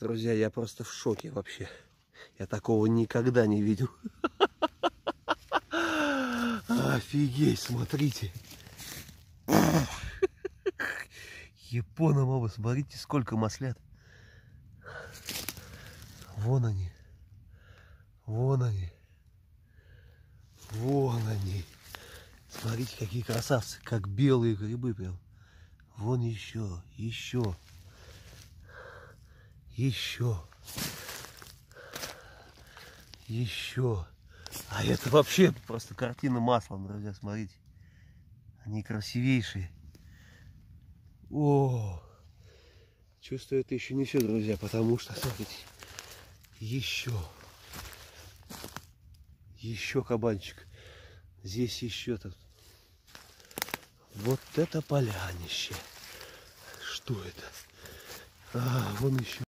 Друзья, я просто в шоке вообще. Я такого никогда не видел. Офигеть, смотрите. Япона-моба, смотрите, сколько маслят. Вон они. Вон они. Вон они. Смотрите, какие красавцы, как белые грибы прям. Вон еще, еще. Еще. Еще. А это вообще просто картина маслом, друзья, смотрите. Они красивейшие. О! Чувствую, это еще не все, друзья, потому что, смотрите, еще. Еще кабанчик. Здесь еще тут. Вот это полянище. Что это? А, вон еще.